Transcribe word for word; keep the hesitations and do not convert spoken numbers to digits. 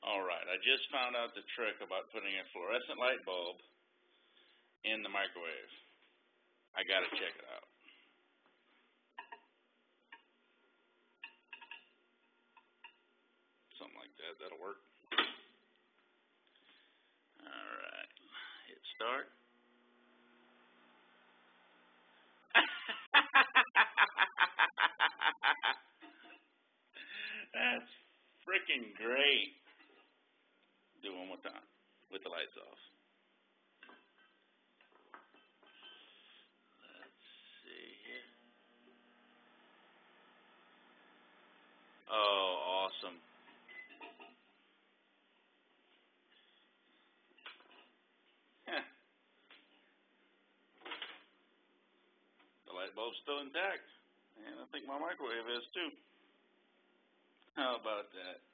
Alright, I just found out the trick about putting a fluorescent light bulb in the microwave. I gotta check it out. Something like that, that'll work. Alright, hit start. That's freaking great. Do it one more time with the lights off. Let's see here. Oh, awesome. The light bulb's still intact. And I think my microwave is too. How about that?